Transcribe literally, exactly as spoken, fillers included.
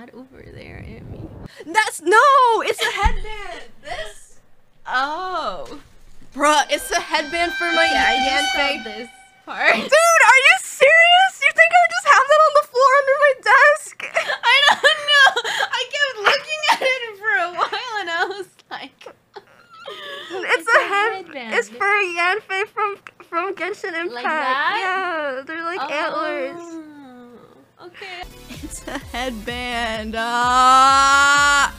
that over there, Emmy? That's no, it's a headband. This? Oh, bruh, it's a headband for my yeah, I just Yanfei. saw this part. Dude, are you serious? You think I would just have that on the floor under my desk? I don't know. I kept looking at it for a while, and I was like, It's, it's a, a head. headband. It's for Yanfei from from Genshin Impact. Like that? Yeah, they're like oh, antlers. Okay. It's a headband. Ah.